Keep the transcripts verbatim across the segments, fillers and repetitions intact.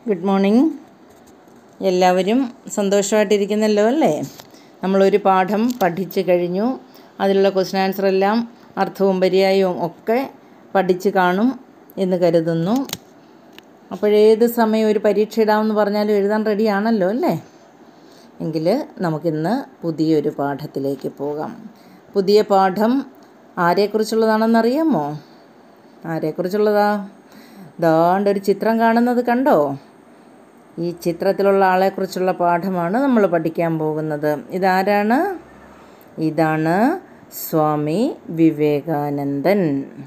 Good morning. എല്ലാവരും സന്തോഷമായിട്ടിരിക്കുന്നല്ലോ അല്ലേ? നമ്മളൊരു പാഠം പഠിച്ചു കഴിഞ്ഞു. അതിലുള്ള ക്വസ്റ്റ്യൻ ആൻസർ എല്ലാം അർത്ഥവും പര്യായവും ഒക്കെ പഠിച്ച് കാണും എന്ന് കരുതുന്നു. അപ്പോഴേത് സമയം ഒരു പരീക്ഷ ഇടാമെന്ന് പറഞ്ഞാലും എഴുതാൻ റെഡിയാണല്ലോ അല്ലേ? എങ്കിൽ നമുക്കിന്ന് പുതിയൊരു പാഠത്തിലേക്ക് പോകാം. പുതിയ പാഠം ആരെക്കുറിച്ചുള്ളതാണെന്നറിയാമോ? ആരെക്കുറിച്ചുള്ളതാ? ദാണ്ടൊരു ചിത്രം കാണുന്നത് കണ്ടോ? ഈ ചിത്രത്തിലുള്ള ആളെക്കുറിച്ചുള്ള പാഠമാണ് നമ്മൾ പഠിക്കാൻ പോകുന്നത്. ഇതാരാണ്? ഇതാണ് സ്വാമി വിവേകാനന്ദൻ.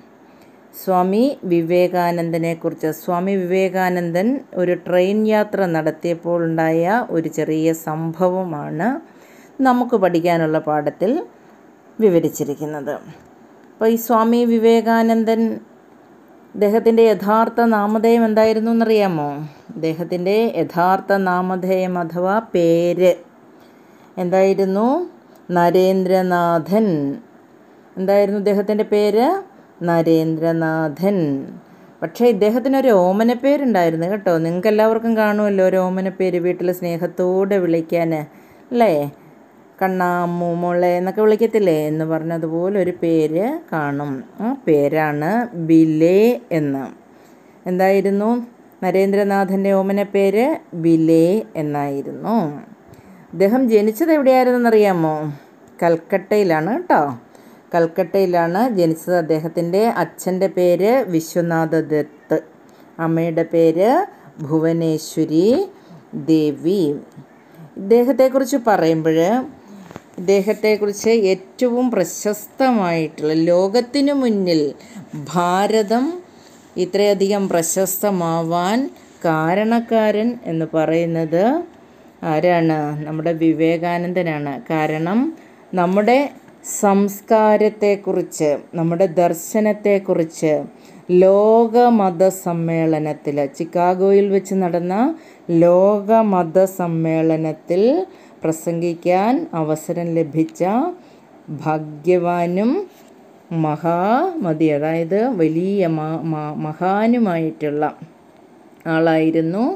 സ്വാമി വിവേകാനന്ദനെക്കുറിച്ച് സ്വാമി വിവേകാനന്ദൻ ഒരു ട്രെയിൻ യാത്ര നടത്തിയപ്പോൾ ഉണ്ടായ ഒരു ചെറിയ സംഭവമാണ് നമുക്ക് പഠിക്കാനുള്ള പാഠത്തിൽ വിവരിച്ചിരിക്കുന്നത്. അപ്പോൾ ഈ സ്വാമി വിവേകാനന്ദൻ, അദ്ദേഹത്തിൻ്റെ യഥാർത്ഥ നാമധേയം എന്തായിരുന്നു എന്നറിയാമോ? അദ്ദേഹത്തിൻ്റെ യഥാർത്ഥ നാമധേയം അഥവാ പേര് എന്തായിരുന്നു? നരേന്ദ്രനാഥൻ. എന്തായിരുന്നു ഇദ്ദേഹത്തിൻ്റെ പേര്? നരേന്ദ്രനാഥൻ. പക്ഷേ ഇദ്ദേഹത്തിനൊരു ഓമനപ്പേരുണ്ടായിരുന്നു കേട്ടോ. നിങ്ങൾക്ക് എല്ലാവർക്കും കാണുമല്ലോ ഒരു ഓമനപ്പേര്, വീട്ടിൽ സ്നേഹത്തോടെ വിളിക്കാൻ അല്ലേ? കണ്ണാമ്മു, മോളെ എന്നൊക്കെ വിളിക്കത്തില്ലേ എന്ന് പറഞ്ഞതുപോലെ ഒരു പേര് കാണും. ആ പേരാണ് ബിലേ എന്ന്. എന്തായിരുന്നു നരേന്ദ്രനാഥൻ്റെ ഓമനപ്പേര്? ബിലേ എന്നായിരുന്നു. അദ്ദേഹം ജനിച്ചത് എവിടെയായിരുന്നെന്നറിയാമോ? കൽക്കട്ടയിലാണ് കേട്ടോ. കൽക്കട്ടയിലാണ് ജനിച്ചത്. അദ്ദേഹത്തിൻ്റെ അച്ഛൻ്റെ പേര് വിശ്വനാഥ ദത്ത്, അമ്മയുടെ പേര് ഭുവനേശ്വരി ദേവി. ഇദ്ദേഹത്തെക്കുറിച്ച് പറയുമ്പോൾ ഇദ്ദേഹത്തെക്കുറിച്ച് ഏറ്റവും പ്രശസ്തമായിട്ടുള്ള, ലോകത്തിനു മുന്നിൽ ഭാരതം ഇത്രയധികം പ്രശസ്തമാവാൻ കാരണക്കാരൻ എന്ന് പറയുന്നത് ആരാണ്? നമ്മുടെ വിവേകാനന്ദനാണ്. കാരണം നമ്മുടെ സംസ്കാരത്തെക്കുറിച്ച്, നമ്മുടെ ദർശനത്തെക്കുറിച്ച് ലോകമത സമ്മേളനത്തിൽ, ചിക്കാഗോയിൽ വെച്ച് നടന്ന ലോകമത സമ്മേളനത്തിൽ പ്രസംഗിക്കാൻ അവസരം ലഭിച്ച ഭാഗ്യവാനും മഹാമതി, അതായത് വലിയ മഹാനുമായിട്ടുള്ള ആളായിരുന്നു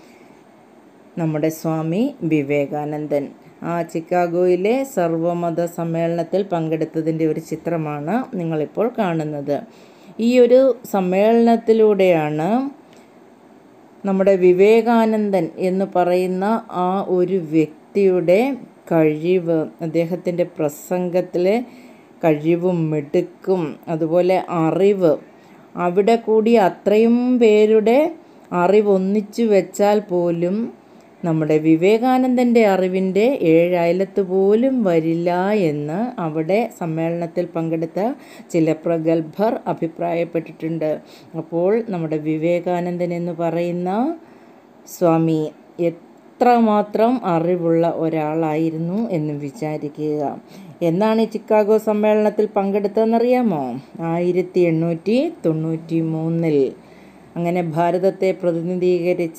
നമ്മുടെ സ്വാമി വിവേകാനന്ദൻ. ആ ചിക്കാഗോയിലെ സർവമത സമ്മേളനത്തിൽ പങ്കെടുത്തതിൻ്റെ ഒരു ചിത്രമാണ് നിങ്ങളിപ്പോൾ കാണുന്നത്. ഈ ഒരു സമ്മേളനത്തിലൂടെയാണ് നമ്മുടെ വിവേകാനന്ദൻ എന്ന് പറയുന്ന ആ ഒരു വ്യക്തിയുടെ കഴിവ്, അദ്ദേഹത്തിൻ്റെ പ്രസംഗത്തിലെ കഴിവും മിടുക്കും അതുപോലെ അറിവ്, അവിടെ കൂടി അത്രയും പേരുടെ അറിവ് ഒന്നിച്ചു വെച്ചാൽ പോലും നമ്മുടെ വിവേകാനന്ദൻ്റെ അറിവിൻ്റെ ഏഴയലത്ത് പോലും വരില്ല എന്ന് അവിടെ സമ്മേളനത്തിൽ പങ്കെടുത്ത ചില പ്രഗത്ഭർ അഭിപ്രായപ്പെട്ടിട്ടുണ്ട്. അപ്പോൾ നമ്മുടെ വിവേകാനന്ദൻ എന്ന് പറയുന്ന സ്വാമി എത്രമാത്രം അറിവുള്ള ഒരാളായിരുന്നു എന്ന് വിചാരിക്കുക. എന്നാണ് ഈ ചിക്കാഗോ സമ്മേളനത്തിൽ പങ്കെടുത്തതെന്നറിയാമോ? ആയിരത്തി എണ്ണൂറ്റി തൊണ്ണൂറ്റി മൂന്നിൽ. അങ്ങനെ ഭാരതത്തെ പ്രതിനിധീകരിച്ച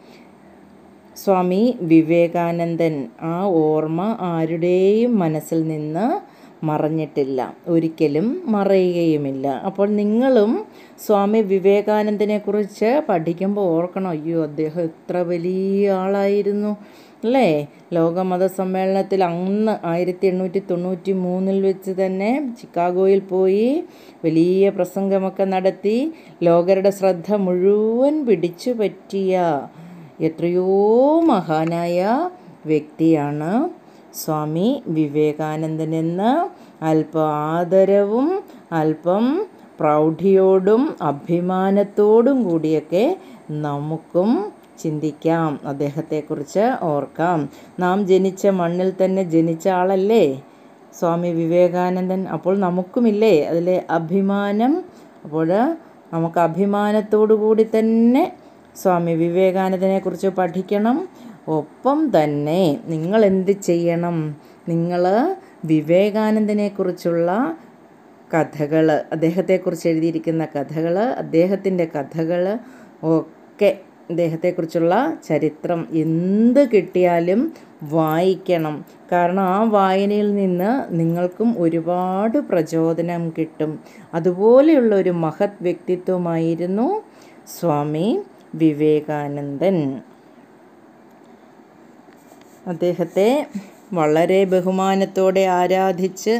സ്വാമി വിവേകാനന്ദൻ, ആ ഓർമ്മ ആരുടെയും മനസ്സിൽ നിന്ന് മറഞ്ഞിട്ടില്ല, ഒരിക്കലും മറയുകയുമില്ല. അപ്പോൾ നിങ്ങളും സ്വാമി വിവേകാനന്ദനെക്കുറിച്ച് പഠിക്കുമ്പോൾ ഓർക്കണം, അയ്യോ അദ്ദേഹം എത്ര വലിയ ആളായിരുന്നു അല്ലേ? ലോകമത സമ്മേളനത്തിൽ അന്ന് ആയിരത്തി എണ്ണൂറ്റി തൊണ്ണൂറ്റി മൂന്നിൽ വെച്ച് തന്നെ ചിക്കാഗോയിൽ പോയി വലിയ പ്രസംഗമൊക്കെ നടത്തി ലോകരുടെ ശ്രദ്ധ മുഴുവൻ പിടിച്ചു പറ്റിയ എത്രയോ മഹാനായ വ്യക്തിയാണ് സ്വാമി വിവേകാനന്ദനെന്ന് അല്പം ആദരവും അല്പം പ്രൗഢിയോടും അഭിമാനത്തോടും കൂടിയൊക്കെ നമുക്കും ചിന്തിക്കാം, അദ്ദേഹത്തെക്കുറിച്ച് ഓർക്കാം. നാം ജനിച്ച മണ്ണിൽ തന്നെ ജനിച്ച ആളല്ലേ സ്വാമി വിവേകാനന്ദൻ. അപ്പോൾ നമുക്കുമില്ലേ അതിലെ അഭിമാനം? അപ്പോൾ നമുക്ക് അഭിമാനത്തോടു കൂടി തന്നെ സ്വാമി വിവേകാനന്ദനെക്കുറിച്ച് പഠിക്കണം. ഒപ്പം തന്നെ നിങ്ങൾ എന്ത് ചെയ്യണം? നിങ്ങൾ വിവേകാനന്ദനെക്കുറിച്ചുള്ള കഥകൾ, അദ്ദേഹത്തെക്കുറിച്ച് എഴുതിയിരിക്കുന്ന കഥകൾ, അദ്ദേഹത്തിൻ്റെ കഥകൾ ഒക്കെ, അദ്ദേഹത്തെക്കുറിച്ചുള്ള ചരിത്രം എന്ത് കിട്ടിയാലും വായിക്കണം. കാരണം ആ വായനയിൽ നിന്ന് നിങ്ങൾക്കും ഒരുപാട് പ്രചോദനം കിട്ടും. അതുപോലെയുള്ള ഒരു മഹത് വ്യക്തിത്വമായിരുന്നു സ്വാമി വിവേകാനന്ദൻ. അദ്ദേഹത്തെ വളരെ ബഹുമാനത്തോടെ ആരാധിച്ച്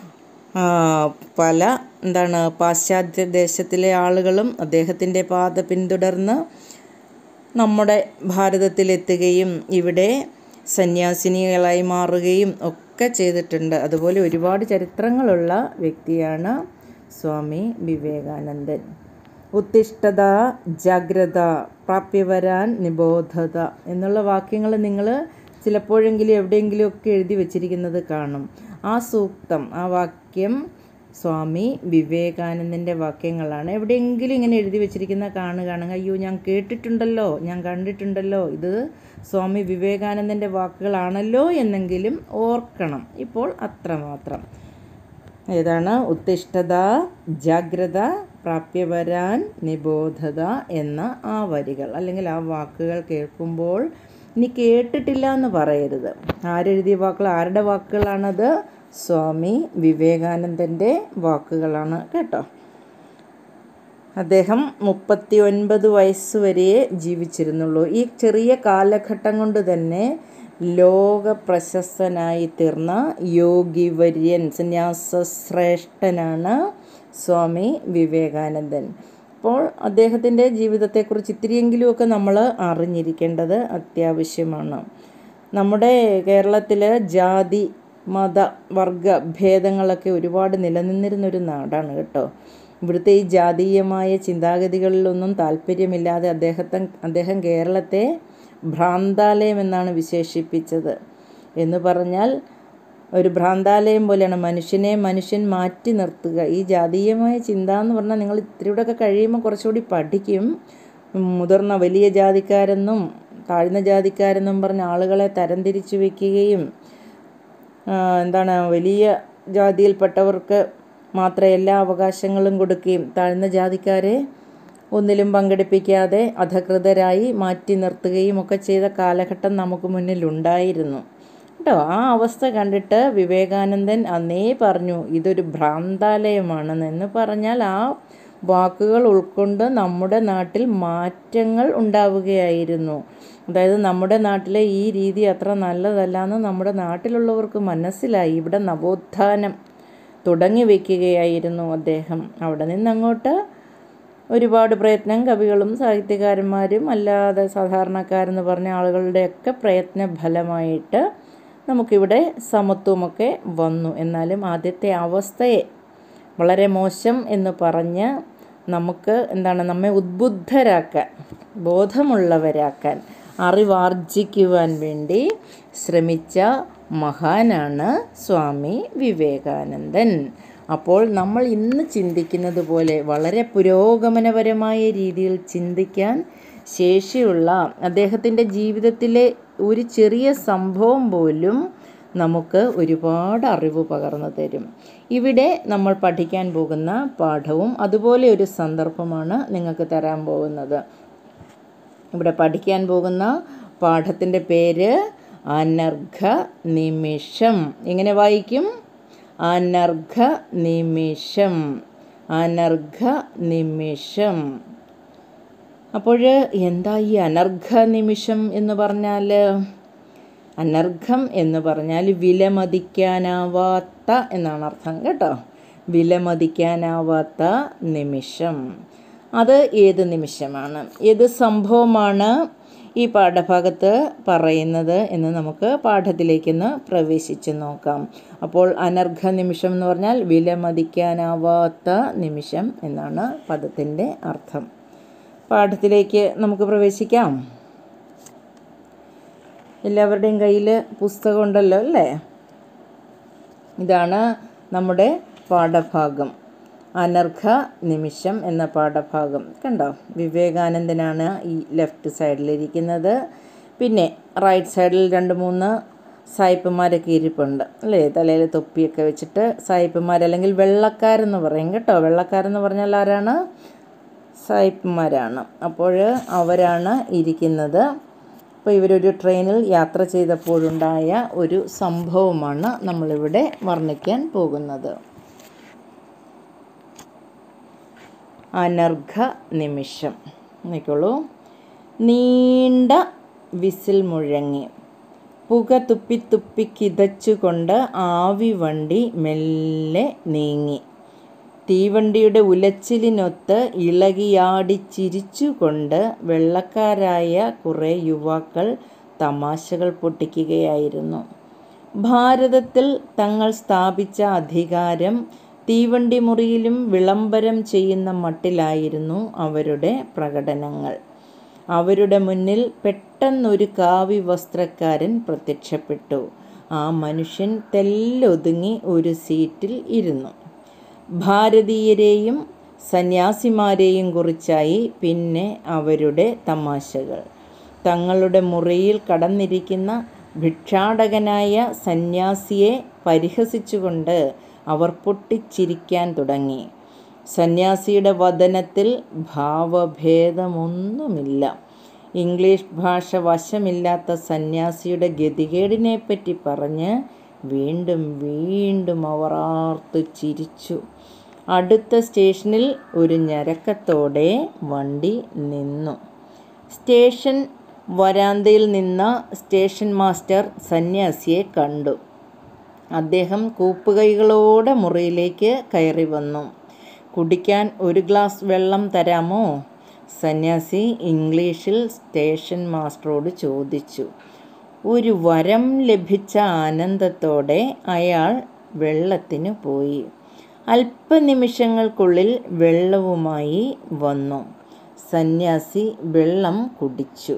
പല എന്താണ് പാശ്ചാത്യ ദേശത്തിലെ ആളുകളും അദ്ദേഹത്തിൻ്റെ പാത പിന്തുടർന്ന് നമ്മുടെ ഭാരതത്തിലെത്തുകയും ഇവിടെ സന്യാസിനികളായി മാറുകയും ഒക്കെ ചെയ്തിട്ടുണ്ട്. അതുപോലെ ഒരുപാട് ചരിത്രങ്ങളുള്ള വ്യക്തിയാണ് സ്വാമി വിവേകാനന്ദൻ. ഉത്തിഷ്ഠത, ജാഗ്രത, പ്രാപ്യവരാൻ, നിബോധത എന്നുള്ള വാക്യങ്ങൾ നിങ്ങൾ ചിലപ്പോഴെങ്കിലും എവിടെയെങ്കിലുമൊക്കെ എഴുതി വച്ചിരിക്കുന്നത് കാണും. ആ സൂക്തം, ആ വാക്യം സ്വാമി വിവേകാനന്ദൻ്റെ വാക്യങ്ങളാണ്. എവിടെയെങ്കിലും ഇങ്ങനെ എഴുതി വച്ചിരിക്കുന്ന കാണുകയാണെങ്കിൽ അയ്യോ ഞാൻ കേട്ടിട്ടുണ്ടല്ലോ, ഞാൻ കണ്ടിട്ടുണ്ടല്ലോ, ഇത് സ്വാമി വിവേകാനന്ദൻ്റെ വാക്കുകളാണല്ലോ എന്നെങ്കിലും ഓർക്കണം. ഇപ്പോൾ അത്രമാത്രം. ഏതാണ്? ഉത്തിഷ്ഠത, ജാഗ്രത, പ്രാപ്യവരാൻ, നിബോധത എന്ന ആ വരികൾ അല്ലെങ്കിൽ ആ വാക്കുകൾ കേൾക്കുമ്പോൾ ഇനി കേട്ടിട്ടില്ല എന്ന് പറയരുത്. ആരെഴുതിയ വാക്കുകൾ, ആരുടെ വാക്കുകളാണത്? സ്വാമി വിവേകാനന്ദൻ്റെ വാക്കുകളാണ് കേട്ടോ. അദ്ദേഹം മുപ്പത്തി ഒൻപത് വയസ്സ് വരെ ജീവിച്ചിരുന്നുള്ളൂ. ഈ ചെറിയ കാലഘട്ടം കൊണ്ട് തന്നെ ലോക പ്രശസ്തനായി തീർന്ന യോഗിവര്യൻ, സന്യാസശ്രേഷ്ഠനാണ് സ്വാമി വിവേകാനന്ദൻ. അപ്പോൾ അദ്ദേഹത്തിൻ്റെ ജീവിതത്തെക്കുറിച്ച് ഇത്തിരിയെങ്കിലുമൊക്കെ നമ്മൾ അറിഞ്ഞിരിക്കേണ്ടത് അത്യാവശ്യമാണ്. നമ്മുടെ കേരളത്തിൽ ജാതി മത വർഗ ഭേദങ്ങളൊക്കെ ഒരുപാട് നിലനിന്നിരുന്നൊരു നാടാണ് കേട്ടോ. ഇവിടുത്തെ ഈ ജാതീയമായ ചിന്താഗതികളിലൊന്നും താല്പര്യമില്ലാതെ അദ്ദേഹത്തെ അദ്ദേഹം കേരളത്തെ ഭ്രാന്താലയം എന്നാണ് വിശേഷിപ്പിച്ചത്. എന്ന് പറഞ്ഞാൽ ഒരു ഭ്രാന്താലയം പോലെയാണ്. മനുഷ്യനെ മനുഷ്യൻ മാറ്റി നിർത്തുക. ഈ ജാതീയമായ ചിന്ത എന്ന് പറഞ്ഞാൽ നിങ്ങൾ ഇത്തിരിയൂടെയൊക്കെ കഴിയുമ്പോൾ കുറച്ചുകൂടി പഠിക്കും. മുതിർന്ന വലിയ ജാതിക്കാരെന്നും താഴ്ന്ന ജാതിക്കാരെന്നും പറഞ്ഞ ആളുകളെ തരംതിരിച്ചു വയ്ക്കുകയും എന്താണ് വലിയ ജാതിയിൽപ്പെട്ടവർക്ക് മാത്രമേ എല്ലാ അവകാശങ്ങളും കൊടുക്കുകയും താഴ്ന്ന ജാതിക്കാരെ ഒന്നിലും പങ്കെടുപ്പിക്കാതെ അധകൃതരായി മാറ്റി നിർത്തുകയും ഒക്കെ ചെയ്ത കാലഘട്ടം നമുക്ക് മുന്നിലുണ്ടായിരുന്നു കേട്ടോ. ആ അവസ്ഥ കണ്ടിട്ട് വിവേകാനന്ദൻ അന്നേ പറഞ്ഞു ഇതൊരു ഭ്രാന്താലയമാണെന്ന്. എന്ന് പറഞ്ഞാൽ ആ വാക്കുകൾ ഉൾക്കൊണ്ട് നമ്മുടെ നാട്ടിൽ മാറ്റങ്ങൾ ഉണ്ടാവുകയായിരുന്നു. അതായത് നമ്മുടെ നാട്ടിലെ ഈ രീതി അത്ര നല്ലതല്ല എന്ന് നമ്മുടെ നാട്ടിലുള്ളവർക്ക് മനസ്സിലായി. ഇവിടെ നവോത്ഥാനം തുടങ്ങി വയ്ക്കുകയായിരുന്നു അദ്ദേഹം. അവിടെ നിന്നങ്ങോട്ട് ഒരുപാട് പ്രയത്നം കവികളും സാഹിത്യകാരന്മാരും അല്ലാതെ സാധാരണക്കാരെന്ന് പറഞ്ഞ ആളുകളുടെയൊക്കെ പ്രയത്ന ഫലമായിട്ട് നമുക്കിവിടെ സമത്വമൊക്കെ വന്നു. എന്നാലും ആദ്യത്തെ അവസ്ഥയെ വളരെ മോശം എന്ന് പറഞ്ഞ് നമുക്ക് എന്താണ് നമ്മെ ഉദ്ബുദ്ധരാക്കാൻ, ബോധമുള്ളവരാക്കാൻ, അറിവാർജിക്കുവാൻ വേണ്ടി ശ്രമിച്ച മഹാനാണ് സ്വാമി വിവേകാനന്ദൻ. അപ്പോൾ നമ്മൾ ഇന്ന് ചിന്തിക്കുന്നത് പോലെ വളരെ പുരോഗമനപരമായ രീതിയിൽ ചിന്തിക്കാൻ ശേഷിയുള്ള അദ്ദേഹത്തിൻ്റെ ജീവിതത്തിലെ ഒരു ചെറിയ സംഭവം പോലും നമുക്ക് ഒരുപാട് അറിവ് പകർന്നു തരും. ഇവിടെ നമ്മൾ പഠിക്കാൻ പോകുന്ന പാഠവും അതുപോലെ ഒരു സന്ദർഭമാണ് നിങ്ങൾക്ക് തരാൻ പോകുന്നത്. ഇവിടെ പഠിക്കാൻ പോകുന്ന പാഠത്തിൻ്റെ പേര് അനർഘ നിമിഷം. എങ്ങനെ വായിക്കും? അനർഘ നിമിഷം, അനർഘ നിമിഷം. അപ്പോൾ എന്താ ഈ അനർഘ നിമിഷം എന്ന് പറഞ്ഞാൽ? അനർഘം എന്ന് പറഞ്ഞാൽ വിലമതിക്കാനാവാത്ത എന്നാണ് അർത്ഥം കേട്ടോ. വിലമതിക്കാനാവാത്ത നിമിഷം. അത് ഏത് നിമിഷമാണ്, ഏത് സംഭവമാണ് ഈ പാഠഭാഗത്ത് പറയുന്നത് എന്ന് നമുക്ക് പാഠത്തിലേക്കൊന്ന് പ്രവേശിച്ച് നോക്കാം. അപ്പോൾ അനർഘ നിമിഷം എന്ന് പറഞ്ഞാൽ വിലമതിക്കാനാവാത്ത നിമിഷം എന്നാണ് പദത്തിൻ്റെ അർത്ഥം. പാഠത്തിലേക്ക് നമുക്ക് പ്രവേശിക്കാം. എല്ലാവരുടെയും കയ്യിൽ പുസ്തകം ഉണ്ടല്ലോ അല്ലേ? ഇതാണ് നമ്മുടെ പാഠഭാഗം, അനർഘ നിമിഷം എന്ന പാഠഭാഗം. കണ്ടോ, വിവേകാനന്ദനാണ് ഈ ലെഫ്റ്റ് സൈഡിലിരിക്കുന്നത്. പിന്നെ റൈറ്റ് സൈഡിൽ രണ്ട് മൂന്ന് സായിപ്പന്മാരൊക്കെ ഇരിപ്പുണ്ട് അല്ലേ? തലയിൽ തൊപ്പിയൊക്കെ വെച്ചിട്ട് സായിപ്പന്മാർ, അല്ലെങ്കിൽ വെള്ളക്കാരെന്ന് പറയും കേട്ടോ. വെള്ളക്കാരെന്ന് പറഞ്ഞാൽ ആരാണ്? സായിപ്പന്മാരാണ്. അപ്പോൾ അവരാണ് ഇരിക്കുന്നത്. അപ്പോൾ ഇവരൊരു ട്രെയിനിൽ യാത്ര ചെയ്തപ്പോഴുണ്ടായ ഒരു സംഭവമാണ് നമ്മളിവിടെ വർണ്ണിക്കാൻ പോകുന്നത്. അനർഘ നിമിഷം. നോക്കിക്കോളൂ. നീണ്ട വിസിൽ മുഴങ്ങി. പുക തുപ്പി തുപ്പി കിതച്ചുകൊണ്ട് ആവി വണ്ടി മെല്ലെ നീങ്ങി. തീവണ്ടിയുടെ ഉലച്ചിലിനൊത്ത് ഇളകിയാടി ചിരിച്ചുകൊണ്ട് വെള്ളക്കാരായ കുറേ യുവാക്കൾ തമാശകൾ പൊട്ടിക്കുകയായിരുന്നു. ഭാരതത്തിൽ തങ്ങൾ സ്ഥാപിച്ച അധികാരം തീവണ്ടി മുറിയിലും വിളംബരം ചെയ്യുന്ന മട്ടിലായിരുന്നു അവരുടെ പ്രകടനങ്ങൾ. അവരുടെ മുന്നിൽ പെട്ടെന്നൊരു കാവി വസ്ത്രക്കാരൻ പ്രത്യക്ഷപ്പെട്ടു. ആ മനുഷ്യൻ തെല്ലൊതുങ്ങി ഒരു സീറ്റിൽ ഇരുന്നു. ഭാരതീയരെയും സന്യാസിമാരെയും കുറിച്ചായി പിന്നെ അവരുടെ തമാശകൾ. തങ്ങളുടെ മുറിയിൽ കടന്നിരിക്കുന്ന ഭിക്ഷാടകനായ സന്യാസിയെ പരിഹസിച്ചുകൊണ്ട് അവർ പൊട്ടിച്ചിരിക്കാൻ തുടങ്ങി. സന്യാസിയുടെ വദനത്തിൽ ഭാവഭേദമൊന്നുമില്ല. ഇംഗ്ലീഷ് ഭാഷ വശമില്ലാത്ത സന്യാസിയുടെ ഗതികേടിനെപ്പറ്റി പറഞ്ഞ് വീണ്ടും വീണ്ടും അവർ ആർത്തു ചിരിച്ചു. അടുത്ത സ്റ്റേഷനിൽ ഒരു ഞരക്കത്തോടെ വണ്ടി നിന്നു. സ്റ്റേഷൻ വരാന്തയിൽ നിന്ന സ്റ്റേഷൻ മാസ്റ്റർ സന്യാസിയെ കണ്ടു. അദ്ദേഹം കൂപ്പുകൈകളോടെ മുറിയിലേക്ക് കയറി വന്നു. കുടിക്കാൻ ഒരു ഗ്ലാസ് വെള്ളം തരാമോ? സന്യാസി ഇംഗ്ലീഷിൽ സ്റ്റേഷൻ മാസ്റ്ററോട് ചോദിച്ചു. ഒരു വരം ലഭിച്ച ആനന്ദത്തോടെ അയാൾ വെള്ളത്തിന് പോയി. അല്പനിമിഷങ്ങൾക്കുള്ളിൽ വെള്ളവുമായി വന്നു. സന്യാസി വെള്ളം കുടിച്ചു.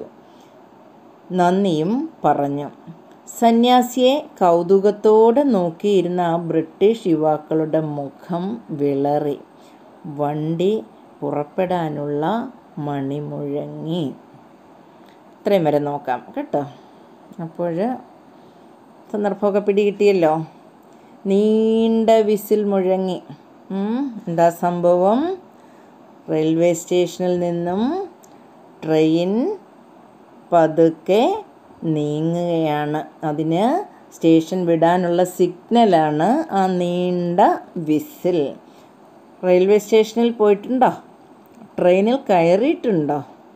നന്ദിയും പറഞ്ഞു. സന്യാസിയെ കൗതുകത്തോടെ നോക്കിയിരുന്ന ആ ബ്രിട്ടീഷ് യുവാക്കളുടെ മുഖം വിളറി. വണ്ടി പുറപ്പെടാനുള്ള മണി മുഴങ്ങി. ഇത്രയും വരെ നോക്കാം കേട്ടോ. അപ്പോൾ സന്ദർഭമൊക്കെ പിടികിട്ടിയല്ലോ. നീണ്ട വിസിൽ മുഴങ്ങി. എന്താ സംഭവം? റെയിൽവേ സ്റ്റേഷനിൽ നിന്നും ട്രെയിൻ പതുക്കെ നീങ്ങുകയാണ്. അതിന് സ്റ്റേഷൻ വിടാനുള്ള സിഗ്നലാണ് ആ നീണ്ട വിസിൽ. റെയിൽവേ സ്റ്റേഷനിൽ പോയിട്ടുണ്ടോ? ട്രെയിനിൽ കയറിയിട്ടുണ്ടോ?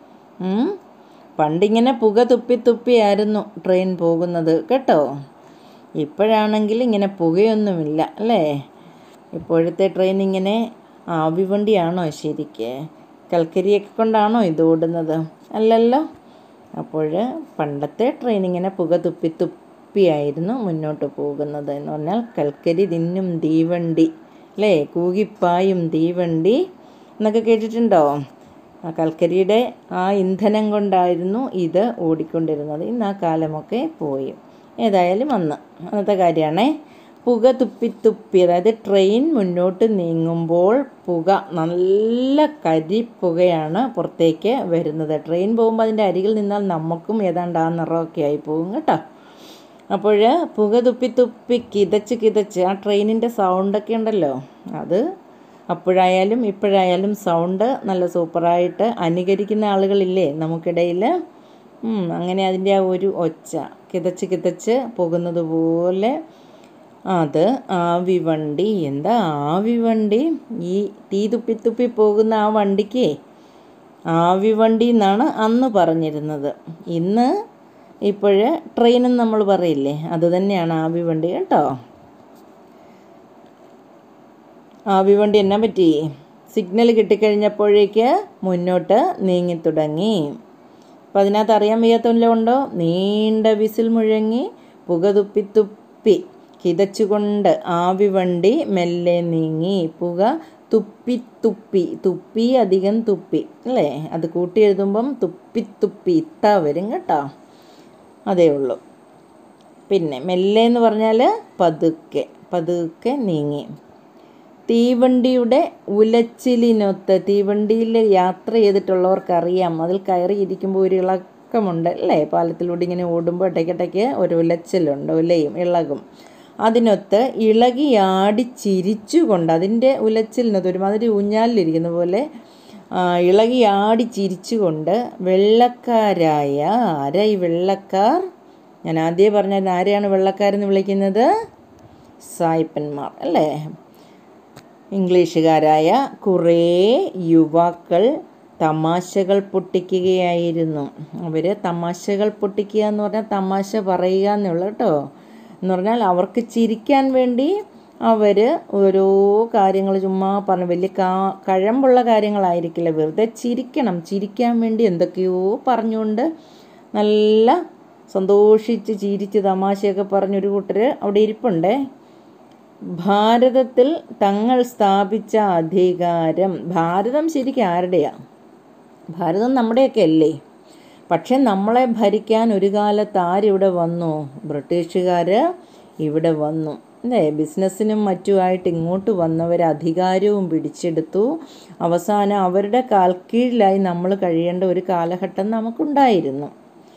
പണ്ടിങ്ങനെ പുക തുപ്പി തുപ്പിയായിരുന്നു ട്രെയിൻ പോകുന്നത് കേട്ടോ. ഇപ്പോഴാണെങ്കിൽ ഇങ്ങനെ പുകയൊന്നുമില്ല അല്ലേ? ഇപ്പോഴത്തെ ട്രെയിൻ ഇങ്ങനെ ആവിവണ്ടിയാണോ ശരിക്ക്? കൽക്കരിയൊക്കെ കൊണ്ടാണോ ഇത് ഓടുന്നത്? അല്ലല്ലോ. അപ്പോൾ പണ്ടത്തെ ട്രെയിൻ ഇങ്ങനെ പുക തുപ്പി തുപ്പിയായിരുന്നു മുന്നോട്ട് പോകുന്നത്. എന്ന് പറഞ്ഞാൽ കൽക്കരി തിന്നും തീവണ്ടി അല്ലേ? കൂകിപ്പായും തീവണ്ടി എന്നൊക്കെ കേട്ടിട്ടുണ്ടോ? ആ കൽക്കരിയുടെ ആ ഇന്ധനം കൊണ്ടായിരുന്നു ഇത് ഓടിക്കൊണ്ടിരുന്നത്. ഇന്ന് ആ കാലമൊക്കെ പോയി. ഏതായാലും അന്ന് അന്നത്തെ കാര്യമാണേ. പുക തുപ്പി തുപ്പി, അതായത് ട്രെയിൻ മുന്നോട്ട് നീങ്ങുമ്പോൾ പുക, നല്ല കരിപ്പുകയാണ് പുറത്തേക്ക് വരുന്നത്. ട്രെയിൻ പോകുമ്പോൾ അതിൻ്റെ അരികിൽ നിന്നാൽ നമുക്കും ഏതാണ്ട് ആ നിറമൊക്കെ ആയി പോകും കേട്ടോ. അപ്പോൾ പുക തുപ്പി തുപ്പി കിതച്ച് കിതച്ച് ആ ട്രെയിനിൻ്റെ സൗണ്ടൊക്കെ ഉണ്ടല്ലോ, അത് അപ്പോഴായാലും ഇപ്പോഴായാലും സൗണ്ട് നല്ല സൂപ്പറായിട്ട് അനുകരിക്കുന്ന ആളുകളില്ലേ നമുക്കിടയിൽ. അങ്ങനെ അതിൻ്റെ ആ ഒരു ഒച്ച കിതച്ച് കിതച്ച് പോകുന്നത് പോലെ അത് ആവിവണ്ടി. എന്താ ആവിവണ്ടി? ഈ തീ തുപ്പി തുപ്പി പോകുന്ന ആ വണ്ടിക്ക് ആവിവണ്ടി എന്നാണ് അന്ന് പറഞ്ഞിരുന്നത്. ഇന്ന് ഇപ്പോൾ ട്രെയിനെന്ന് നമ്മൾ പറയില്ലേ, അത് തന്നെയാണ് ആവിവണ്ടി കേട്ടോ. ആവിവണ്ടി എന്നാ പറ്റി? സിഗ്നൽ കിട്ടിക്കഴിഞ്ഞപ്പോഴേക്ക് മുന്നോട്ട് നീങ്ങിത്തുടങ്ങി. അപ്പം അതിനകത്ത് അറിയാൻ വയ്യാത്തല്ലോ ഉണ്ടോ? നീണ്ട വിസിൽ മുഴങ്ങി, പുക തുപ്പി തുപ്പി കിതച്ചുകൊണ്ട് ആവിവണ്ടി മെല്ലെ നീങ്ങി. പുക തുപ്പി തുപ്പി, തുപ്പി അധികം തുപ്പി അല്ലേ? അത് കൂട്ടി എഴുതുമ്പം തുപ്പി തുപ്പി ഇത്ത വരും കേട്ടോ. അതേ ഉള്ളൂ. പിന്നെ മെല്ലെ എന്ന് പറഞ്ഞാൽ പതുക്കെ പതുക്കെ നീങ്ങി. തീവണ്ടിയുടെ ഉലച്ചിലിനൊത്ത്, തീവണ്ടിയിൽ യാത്ര ചെയ്തിട്ടുള്ളവർക്കറിയാം, അതിൽ കയറിയിരിക്കുമ്പോൾ ഒരു ഇളക്കമുണ്ട് അല്ലേ? പാലത്തിലൂടെ ഇങ്ങനെ ഓടുമ്പോൾ ഇടയ്ക്കിടയ്ക്ക് ഒരു ഉലച്ചിലുണ്ട്, ഉലയും ഇളകും. അതിനൊത്ത് ഇളകിയാടി ചിരിച്ചുകൊണ്ട്, അതിൻ്റെ ഉലച്ചിലിനൊത്ത് ഒരുമാതിരി ഊഞ്ഞാലിലിരിക്കുന്ന പോലെ ഇളകിയാടി ചിരിച്ചുകൊണ്ട് വെള്ളക്കാരായ, ആരാ ഈ വെള്ളക്കാർ? ഞാൻ ആദ്യമേ പറഞ്ഞാൽ ആരെയാണ് വെള്ളക്കാരെന്ന് വിളിക്കുന്നത്? സായിപ്പന്മാർ അല്ലേ? ഇംഗ്ലീഷുകാരായ കുറേ യുവാക്കൾ തമാശകൾ പൊട്ടിക്കുകയായിരുന്നു. അവർ തമാശകൾ പൊട്ടിക്കുക എന്ന് പറഞ്ഞാൽ തമാശ പറയുക എന്നുള്ള കേട്ടോ. എന്ന് പറഞ്ഞാൽ അവർക്ക് ചിരിക്കാൻ വേണ്ടി അവർ ഓരോ കാര്യങ്ങൾ ചുമ്മാ പറഞ്ഞു, വലിയ കാ കഴമ്പുള്ള കാര്യങ്ങളായിരിക്കില്ല, വെറുതെ ചിരിക്കണം, ചിരിക്കാൻ വേണ്ടി എന്തൊക്കെയോ പറഞ്ഞുകൊണ്ട് നല്ല സന്തോഷിച്ച് ചിരിച്ച് തമാശയൊക്കെ പറഞ്ഞൊരു കൂട്ടർ അവിടെ ഇരിപ്പുണ്ടേ. ഭാരതത്തിൽ തങ്ങൾ സ്ഥാപിച്ച അധികാരം, ഭാരതം ശരിക്കും ആരുടെയാണ്? ഭാരതം നമ്മുടെയൊക്കെ അല്ലേ? പക്ഷെ നമ്മളെ ഭരിക്കാൻ ഒരു കാലത്ത് ആരിവിടെ വന്നു? ബ്രിട്ടീഷുകാർ ഇവിടെ വന്നു അല്ലേ? ബിസിനസ്സിനും മറ്റുമായിട്ട് ഇങ്ങോട്ട് വന്നവർ അധികാരവും പിടിച്ചെടുത്തു. അവസാനം അവരുടെ കാൽക്കീഴിലായി നമ്മൾ കഴിയേണ്ട ഒരു കാലഘട്ടം നമുക്കുണ്ടായിരുന്നു.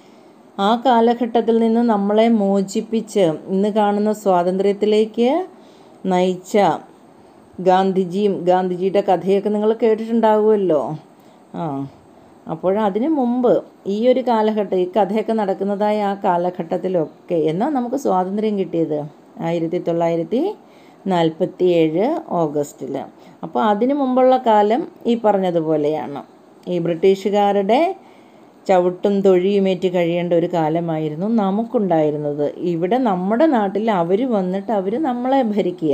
ആ കാലഘട്ടത്തിൽ നിന്ന് നമ്മളെ മോചിപ്പിച്ച് ഇന്ന് കാണുന്ന സ്വാതന്ത്ര്യത്തിലേക്ക് നയിച്ച ഗാന്ധിജിയും, ഗാന്ധിജിയുടെ കഥയൊക്കെ നിങ്ങൾ കേട്ടിട്ടുണ്ടാകുമല്ലോ. ആ അപ്പോൾ അതിന് മുമ്പ് ഈ ഒരു കാലഘട്ടം, ഈ കഥയൊക്കെ നടക്കുന്നതായ ആ കാലഘട്ടത്തിലൊക്കെ എന്നാൽ നമുക്ക് സ്വാതന്ത്ര്യം കിട്ടിയത് ആയിരത്തി തൊള്ളായിരത്തി നാൽപ്പത്തി ഏഴ് ഓഗസ്റ്റിൽ. അപ്പോൾ അതിനു മുമ്പുള്ള കാലം ഈ പറഞ്ഞതുപോലെയാണ്. ഈ ബ്രിട്ടീഷുകാരുടെ ചവിട്ടും തൊഴിയുമേറ്റ് കഴിയേണ്ട ഒരു കാലമായിരുന്നു നമുക്കുണ്ടായിരുന്നത്. ഇവിടെ നമ്മുടെ നാട്ടിൽ അവർ വന്നിട്ട് അവർ നമ്മളെ ഭരിക്കുക,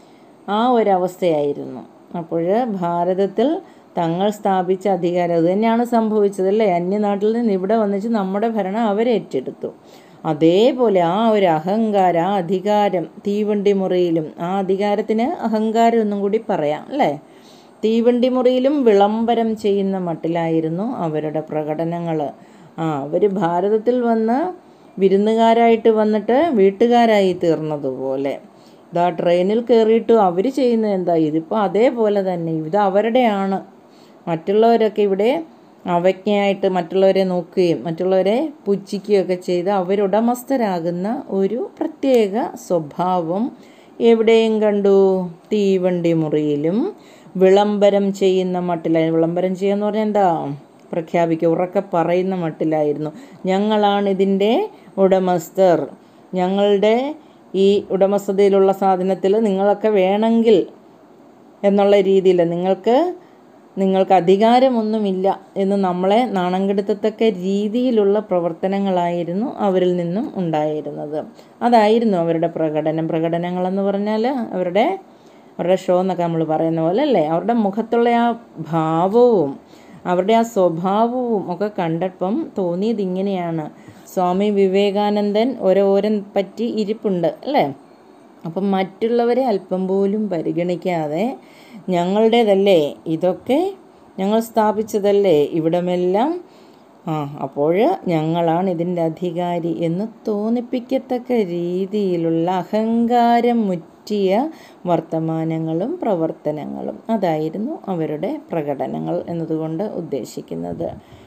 ആ ഒരവസ്ഥയായിരുന്നു. അപ്പോൾ ഭാരതത്തിൽ തങ്ങൾ സ്ഥാപിച്ച അധികാരം, അത് തന്നെയാണ് സംഭവിച്ചതല്ലേ? അന്യനാട്ടിൽ നിന്ന് ഇവിടെ വന്നിച്ച് നമ്മുടെ ഭരണം അവരേറ്റെടുത്തു. അതേപോലെ ആ ഒരു അഹങ്കാരം, ആ അധികാരം തീവണ്ടി മുറിയിലും, ആ അധികാരത്തിന് അഹങ്കാരം എന്നും കൂടി പറയാം അല്ലേ? തീവണ്ടി മുറിയിലും വിളംബരം ചെയ്യുന്ന മട്ടിലായിരുന്നു അവരുടെ പ്രകടനങ്ങൾ. ആ അവർ ഭാരതത്തിൽ വന്ന് വിരുന്നുകാരായിട്ട് വന്നിട്ട് വീട്ടുകാരായി തീർന്നതുപോലെ. ഇതാ ട്രെയിനിൽ കയറിയിട്ടും അവർ ചെയ്യുന്നത് എന്താ? ഇതിപ്പോൾ അതേപോലെ തന്നെ, ഇത് അവരുടെയാണ്. മറ്റുള്ളവരൊക്കെ ഇവിടെ അവജ്ഞയായിട്ട് മറ്റുള്ളവരെ നോക്കുകയും മറ്റുള്ളവരെ പുച്ഛിക്കുകയൊക്കെ ചെയ്ത് അവരുടമസ്ഥരാകുന്ന ഒരു പ്രത്യേക സ്വഭാവം എവിടെയും കണ്ടു? തീവണ്ടി മുറിയിലും വിളംബരം ചെയ്യുന്ന മട്ടിലായി. വിളംബരം ചെയ്യുക എന്ന് പറഞ്ഞാൽ എന്താ? പ്രഖ്യാപിക്കുക, ഉറക്കെ പറയുന്ന മട്ടിലായിരുന്നു. ഞങ്ങളാണ് ഇതിൻ്റെ ഉടമസ്ഥർ, ഞങ്ങളുടെ ഈ ഉടമസ്ഥതയിലുള്ള സാധനത്തിൽ നിങ്ങളൊക്കെ വേണമെങ്കിൽ എന്നുള്ള രീതിയിൽ നിങ്ങൾക്ക് നിങ്ങൾക്ക് അധികാരമൊന്നുമില്ല എന്ന് നമ്മളെ നാണം കെടുത്തത്തക്ക രീതിയിലുള്ള പ്രവർത്തനങ്ങളായിരുന്നു അവരിൽ നിന്നും ഉണ്ടായിരുന്നത്. അതായിരുന്നു അവരുടെ പ്രകടനം. പ്രകടനങ്ങളെന്ന് പറഞ്ഞാൽ അവരുടെ അവരുടെ ഷോ എന്നൊക്കെ നമ്മൾ പറയുന്ന പോലെ അല്ലേ? അവരുടെ മുഖത്തുള്ള ആ ഭാവവും അവരുടെ ആ സ്വഭാവവും ഒക്കെ കണ്ടപ്പം തോന്നിയത് ഇങ്ങനെയാണ്. സ്വാമി വിവേകാനന്ദൻ ഓരോരം പറ്റി ഇരിപ്പുണ്ട് അല്ലേ? അപ്പം മറ്റുള്ളവരെ അല്പം പോലും പരിഗണിക്കാതെ ഞങ്ങളുടേതല്ലേ ഇതൊക്കെ, ഞങ്ങൾ സ്ഥാപിച്ചതല്ലേ ഇവിടമെല്ലാം, ആ അപ്പോൾ ഞങ്ങളാണ് ഇതിൻ്റെ അധികാരി എന്ന് തോന്നിപ്പിക്കത്തക്ക രീതിയിലുള്ള അഹങ്കാരം മുറ്റിയ വർത്തമാനങ്ങളും പ്രവർത്തനങ്ങളും, അതായിരുന്നു അവരുടെ പ്രകടനങ്ങൾ എന്നതുകൊണ്ട് ഉദ്ദേശിക്കുന്നത്.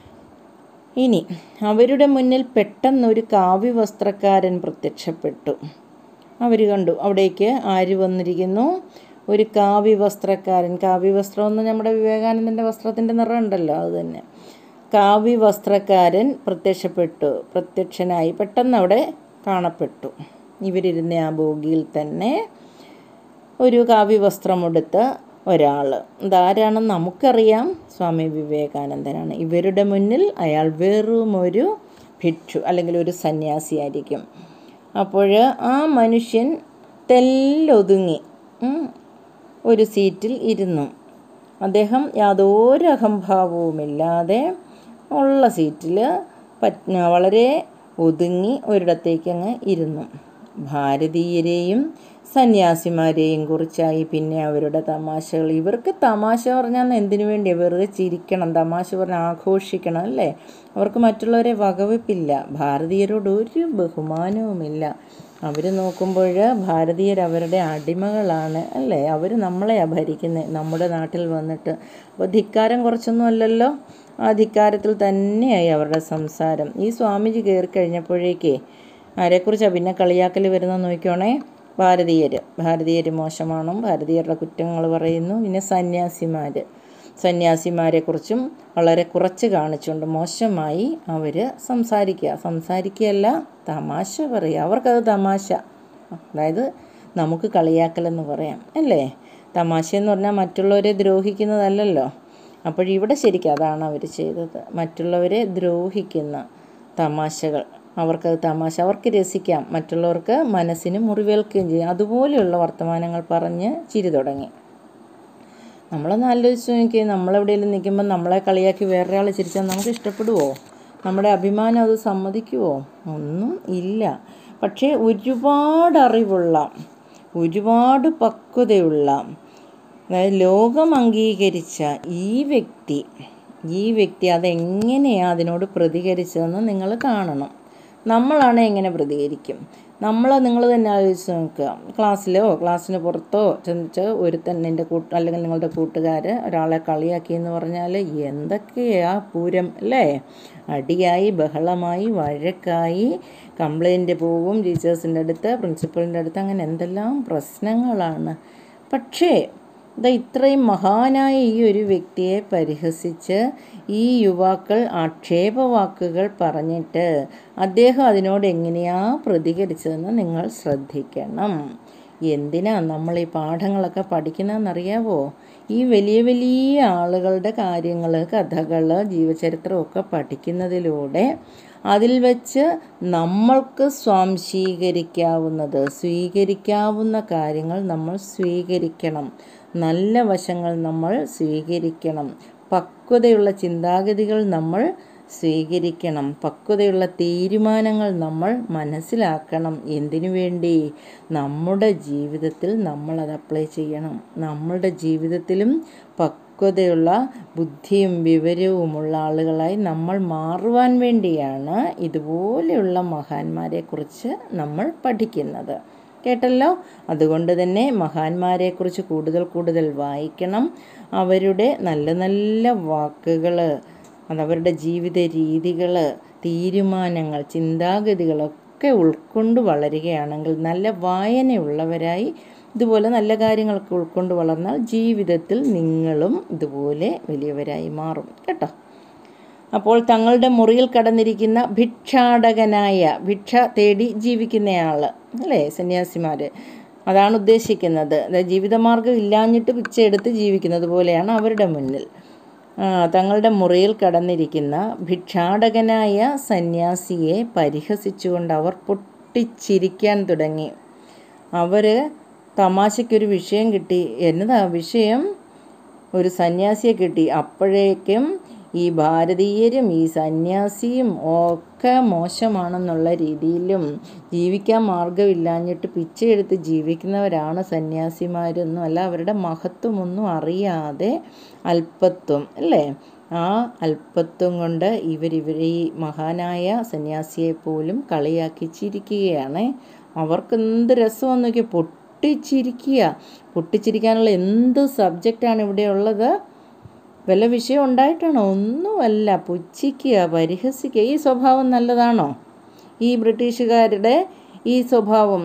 ഇനി അവരുടെ മുന്നിൽ പെട്ടെന്നൊരു കാവ്യവസ്ത്രക്കാരൻ പ്രത്യക്ഷപ്പെട്ടു. അവർ കണ്ടു അവിടേക്ക് ആര് വന്നിരിക്കുന്നു? ഒരു കാവ്യവസ്ത്രക്കാരൻ. കാവ്യവസ്ത്രം എന്ന് നമ്മുടെ വിവേകാനന്ദൻ്റെ വസ്ത്രത്തിൻ്റെ നിറം ഉണ്ടല്ലോ, അത് തന്നെ. കാവ്യവസ്ത്രക്കാരൻ പ്രത്യക്ഷപ്പെട്ടു, പ്രത്യക്ഷനായി, പെട്ടെന്ന് അവിടെ കാണപ്പെട്ടു. ഇവരിരുന്ന ആ ബോഗിയിൽ തന്നെ ഒരു കാവ്യവസ്ത്രമെടുത്ത ഒരാൾ. ഇതാരാണെന്ന് നമുക്കറിയാം, സ്വാമി വിവേകാനന്ദനാണ്. ഇവരുടെ മുന്നിൽ അയാൾ വെറും ഒരു ഭിക്ഷു അല്ലെങ്കിൽ ഒരു സന്യാസിയായിരിക്കും. അപ്പോൾ ആ മനുഷ്യൻ തെല്ലൊതുങ്ങി ഒരു സീറ്റിൽ ഇരുന്നു. അദ്ദേഹം യാതൊരു അഹംഭാവവുമില്ലാതെ ഉള്ള സീറ്റിൽ പറ്റ വളരെ ഒതുങ്ങി ഒരിടത്തേക്ക് അങ്ങ് ഇരുന്നു. ഭാരതീയരെയും സന്യാസിമാരെയും കുറിച്ചായി പിന്നെ അവരുടെ തമാശകൾ. ഇവർക്ക് തമാശ പറഞ്ഞാൽ എന്തിനു വേണ്ടിയാണ്? വെറുതെ ചിരിക്കണം, തമാശ പറഞ്ഞാൽ ആഘോഷിക്കണം അല്ലേ? അവർക്ക് മറ്റുള്ളവരെ വകവെപ്പില്ല, ഭാരതീയരോട് ഒരു ബഹുമാനവുമില്ല. അവർ നോക്കുമ്പോൾ ഭാരതീയർ അവരുടെ അടിമകളാണ് അല്ലേ? അവർ നമ്മളെയാണ് ഭരിക്കുന്നത് നമ്മുടെ നാട്ടിൽ വന്നിട്ട്. അപ്പോൾ ധിക്കാരം കുറച്ചൊന്നും അല്ലല്ലോ, ആ ധിക്കാരത്തിൽ തന്നെയായി അവരുടെ സംസാരം. ഈ സ്വാമിജി കയറി കഴിഞ്ഞപ്പോഴേക്കേ ആരെക്കുറിച്ചാണ് പിന്നെ കളിയാക്കൽ വരുന്നത് നോക്കിക്കോണേ? ഭാരതീയർ ഭാരതീയർ മോശമാണോ, ഭാരതീയരുടെ കുറ്റങ്ങൾ പറയുന്നു. പിന്നെ സന്യാസിമാർ സന്യാസിമാരെക്കുറിച്ചും വളരെ കുറച്ച് കാണിച്ചുകൊണ്ട് മോശമായി അവർ സംസാരിക്കുക. സംസാരിക്കുകയല്ല, തമാശ പറയുക. അവർക്കത് തമാശ, അതായത് നമുക്ക് കളിയാക്കലെന്ന് പറയാം അല്ലേ? തമാശയെന്ന് പറഞ്ഞാൽ മറ്റുള്ളവരെ ദ്രോഹിക്കുന്നതല്ലല്ലോ. അപ്പോഴിവിടെ ശരിക്കും അതാണ് അവർ ചെയ്തത്. മറ്റുള്ളവരെ ദ്രോഹിക്കുന്ന തമാശകൾ, അവർക്കത് തമാശ, അവർക്ക് രസിക്കാം, മറ്റുള്ളവർക്ക് മനസ്സിന് മുറിവേൽക്കുകയും ചെയ്യും. അതുപോലെയുള്ള വർത്തമാനങ്ങൾ പറഞ്ഞ് ചിരി തുടങ്ങി. നമ്മളൊന്ന് ആലോചിച്ച് നോക്കി, നമ്മളെവിടെയെങ്കിലും നിൽക്കുമ്പോൾ നമ്മളെ കളിയാക്കി വേറൊരാൾ ചിരിച്ചാൽ നമുക്ക് ഇഷ്ടപ്പെടുമോ? നമ്മുടെ അഭിമാനം അത് സമ്മതിക്കുമോ? ഒന്നും ഇല്ല. പക്ഷേ ഒരുപാട് അറിവുള്ള, ഒരുപാട് പക്വതയുള്ള, അതായത് ലോകം അംഗീകരിച്ച ഈ വ്യക്തി ഈ വ്യക്തി അതെങ്ങനെയാണ് അതിനോട് പ്രതികരിച്ചതെന്ന് നിങ്ങൾ കാണണം. നമ്മളാണ് എങ്ങനെ പ്രതികരിക്കും? നമ്മൾ നിങ്ങൾ തന്നെ ആലോചിച്ച് നോക്കുക. ക്ലാസ്സിലോ ക്ലാസ്സിന് പുറത്തോ ചെന്നിട്ട് ഒരുത്തൻ നിൻ്റെ കൂട്ട് അല്ലെങ്കിൽ നിങ്ങളുടെ കൂട്ടുകാർ ഒരാളെ കളിയാക്കി എന്ന് പറഞ്ഞാൽ എന്തൊക്കെയാ പൂരം അല്ലേ? അടിയായി, ബഹളമായി, വഴക്കായി, കംപ്ലൈൻറ്റ് പോവും ടീച്ചേഴ്സിൻ്റെ അടുത്ത്, പ്രിൻസിപ്പളിൻ്റെ അടുത്ത്, അങ്ങനെ എന്തെല്ലാം പ്രശ്നങ്ങളാണ്. പക്ഷേ ഇത് ഇത്രയും മഹാനായ ഈ ഒരു വ്യക്തിയെ പരിഹസിച്ച് ഈ യുവാക്കൾ ആക്ഷേപവാക്കുകൾ പറഞ്ഞിട്ട് അദ്ദേഹം അതിനോട് എങ്ങനെയാണ് പ്രതികരിച്ചതെന്ന് നിങ്ങൾ ശ്രദ്ധിക്കണം. എന്തിനാ നമ്മൾ ഈ പാഠങ്ങളൊക്കെ പഠിക്കുന്നതെന്നറിയാവോ? ഈ വലിയ വലിയ ആളുകളുടെ കാര്യങ്ങൾ, കഥകൾ, ജീവചരിത്രമൊക്കെ പഠിക്കുന്നതിലൂടെ അതിൽ വെച്ച് നമ്മൾക്ക് സ്വാംശീകരിക്കാവുന്നത്, സ്വീകരിക്കാവുന്ന കാര്യങ്ങൾ നമ്മൾ സ്വീകരിക്കണം. നല്ല വശങ്ങൾ നമ്മൾ സ്വീകരിക്കണം. പക്വതയുള്ള ചിന്താഗതികൾ നമ്മൾ സ്വീകരിക്കണം. പക്വതയുള്ള തീരുമാനങ്ങൾ നമ്മൾ മനസ്സിലാക്കണം. എന്തിനു വേണ്ടി? നമ്മുടെ ജീവിതത്തിൽ നമ്മളത് അപ്ലൈ ചെയ്യണം. നമ്മളുടെ ജീവിതത്തിലും പക്വതയുള്ള ബുദ്ധിയും വിവരവുമുള്ള ആളുകളായി നമ്മൾ മാറുവാൻ വേണ്ടിയാണ് ഇതുപോലെയുള്ള മഹാന്മാരെക്കുറിച്ച് നമ്മൾ പഠിക്കുന്നത്. കേട്ടല്ലോ? അതുകൊണ്ട് തന്നെ മഹാന്മാരെക്കുറിച്ച് കൂടുതൽ കൂടുതൽ വായിക്കണം. അവരുടെ നല്ല നല്ല വാക്കുകൾ, അതവരുടെ ജീവിത രീതികൾ, തീരുമാനങ്ങൾ, ചിന്താഗതികളൊക്കെ ഉൾക്കൊണ്ട് വളരുകയാണെങ്കിൽ, നല്ല വായനയുള്ളവരായി ഇതുപോലെ നല്ല കാര്യങ്ങളൊക്കെ ഉൾക്കൊണ്ട് വളർന്നാൽ ജീവിതത്തിൽ നിങ്ങളും ഇതുപോലെ വലിയവരായി മാറും. കേട്ടോ? അപ്പോൾ തങ്ങളുടെ മുറിയിൽ കടന്നിരിക്കുന്ന ഭിക്ഷാടകനായ, ഭിക്ഷ തേടി ജീവിക്കുന്നയാൾ അല്ലേ, സന്യാസിമാർ, അതാണ് ഉദ്ദേശിക്കുന്നത്. ജീവിതമാർഗ്ഗം ഇല്ലാഞ്ഞിട്ട് ഭിക്ഷ എടുത്ത് ജീവിക്കുന്നത് പോലെയാണ് അവരുടെ മുന്നിൽ. തങ്ങളുടെ മുറിയിൽ കടന്നിരിക്കുന്ന ഭിക്ഷാടകനായ സന്യാസിയെ പരിഹസിച്ചുകൊണ്ട് അവർ പൊട്ടിച്ചിരിക്കാൻ തുടങ്ങി. അവർ തമാശയ്ക്കൊരു വിഷയം കിട്ടി. എന്നതാ വിഷയം? ഒരു സന്യാസിയെ കിട്ടി. അപ്പോഴേക്കും ഈ ഭാരതീയരും ഈ സന്യാസിയും ഒക്കെ മോശമാണെന്നുള്ള രീതിയിലും ജീവിക്കാൻ മാർഗമില്ലാഞ്ഞിട്ട് പിച്ചയെടുത്ത് ജീവിക്കുന്നവരാണ് സന്യാസിമാരൊന്നും അല്ല, അവരുടെ മഹത്വമൊന്നും അറിയാതെ അല്പത്വം അല്ലേ, ആ അല്പത്വം കൊണ്ട് ഇവരിവർ ഈ മഹാനായ സന്യാസിയെ പോലും കളിയാക്കി ചിരിക്കുകയാണ്. അവർക്ക് എന്ത് രസമെന്ന് നോക്കിയാൽ പൊട്ടിച്ചിരിക്കുക. പൊട്ടിച്ചിരിക്കാനുള്ള എന്ത് സബ്ജക്റ്റാണ് ഇവിടെ ഉള്ളത്? വല്ല വിഷയം ഉണ്ടായിട്ടാണോ? ഒന്നുമല്ല. പുച്ഛിക്കുക, പരിഹസിക്കുക. ഈ സ്വഭാവം നല്ലതാണോ? ഈ ബ്രിട്ടീഷുകാരുടെ ഈ സ്വഭാവം,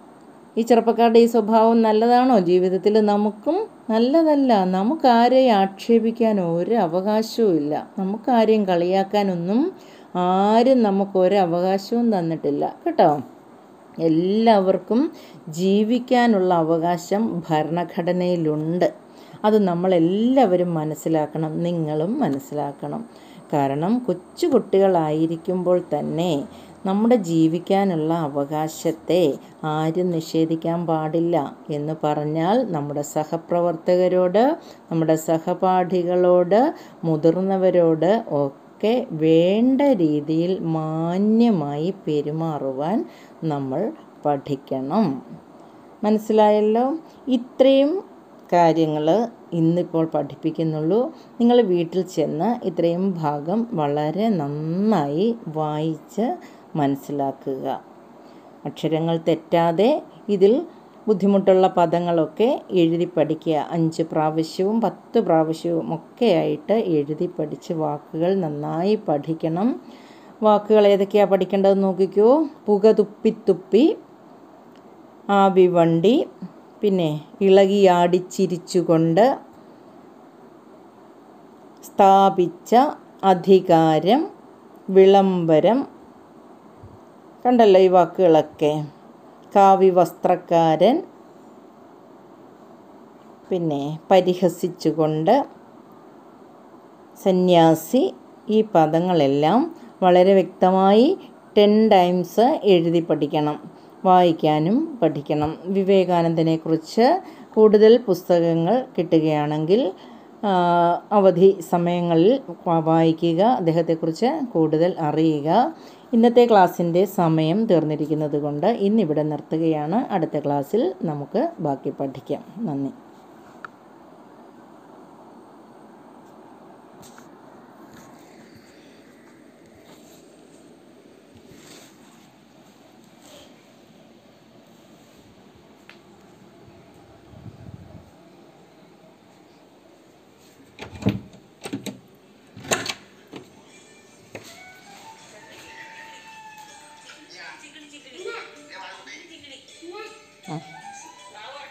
ഈ ചെറുപ്പക്കാരുടെ ഈ സ്വഭാവം നല്ലതാണോ? ജീവിതത്തിൽ നമുക്കും നല്ലതല്ല. നമുക്കാരെയും ആക്ഷേപിക്കാൻ ഒരു അവകാശവും ഇല്ല. നമുക്കാരെയും കളിയാക്കാനൊന്നും ആരും നമുക്കൊരു അവകാശവും തന്നിട്ടില്ല. കേട്ടോ? എല്ലാവർക്കും ജീവിക്കാനുള്ള അവകാശം ഭരണഘടനയിലുണ്ട്. അത് നമ്മളെല്ലാവരും മനസ്സിലാക്കണം. നിങ്ങളും മനസ്സിലാക്കണം. കാരണം കൊച്ചു കുട്ടികളായിരിക്കുമ്പോൾ തന്നെ നമ്മുടെ ജീവിക്കാനുള്ള അവകാശത്തെ ആരും നിഷേധിക്കാൻ പാടില്ല എന്ന് പറഞ്ഞാൽ നമ്മുടെ സഹപ്രവർത്തകരോട്, നമ്മുടെ സഹപാഠികളോട്, മുതിർന്നവരോട് ഒക്കെ വേണ്ട രീതിയിൽ മാന്യമായി പെരുമാറുവാൻ നമ്മൾ പഠിക്കണം. മനസ്സിലായല്ലോ? ഇത്രയും കാര്യങ്ങൾ ഇന്നിപ്പോൾ പഠിപ്പിക്കുന്നുള്ളൂ. നിങ്ങൾ വീട്ടിൽ ചെന്ന് ഇത്രയും ഭാഗം വളരെ നന്നായി വായിച്ച് മനസ്സിലാക്കുക. അക്ഷരങ്ങൾ തെറ്റാതെ ഇതിൽ ബുദ്ധിമുട്ടുള്ള പദങ്ങളൊക്കെ എഴുതി പഠിക്കുക. അഞ്ച് പ്രാവശ്യവും പത്ത് പ്രാവശ്യവും ഒക്കെ ആയിട്ട് എഴുതി പഠിച്ച് വാക്കുകൾ നന്നായി പഠിക്കണം. വാക്കുകൾ ഏതൊക്കെയാണ് പഠിക്കേണ്ടതെന്ന് നോക്കിക്കോ. പുക തുപ്പിത്തുപ്പി, ആവിവണ്ടി, പിന്നെ ഇളകിയാടിച്ചിരിച്ചുകൊണ്ട്, സ്ഥാപിച്ച അധികാരം, വിളംബരം. കണ്ടല്ലോ ഈ വാക്കുകളൊക്കെ. കാവ്യവസ്ത്രക്കാരൻ, പിന്നെ പരിഹസിച്ചുകൊണ്ട്, സന്യാസി ഈ പദങ്ങളെല്ലാം വളരെ വ്യക്തമായി ടെൻ ടൈംസ് എഴുതി പഠിക്കണം, വായിക്കാനും പഠിക്കണം. വിവേകാനന്ദനെക്കുറിച്ച് കൂടുതൽ പുസ്തകങ്ങൾ കിട്ടുകയാണെങ്കിൽ അവധി സമയങ്ങളിൽ വായിക്കുക, അദ്ദേഹത്തെക്കുറിച്ച് കൂടുതൽ അറിയുക. ഇന്നത്തെ ക്ലാസ്സിൻ്റെ സമയം തീർന്നിരിക്കുന്നത് കൊണ്ട് ഇന്നിവിടെ നിർത്തുകയാണ്. അടുത്ത ക്ലാസ്സിൽ നമുക്ക് ബാക്കി പഠിക്കാം. നന്ദി.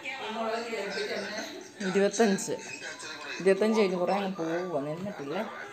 ഇരുപത്തഞ്ച് ഇരുപത്തഞ്ച് കഴിഞ്ഞ് കുറേ അങ്ങ് പോവുക, നിന്നിട്ടില്ലേ?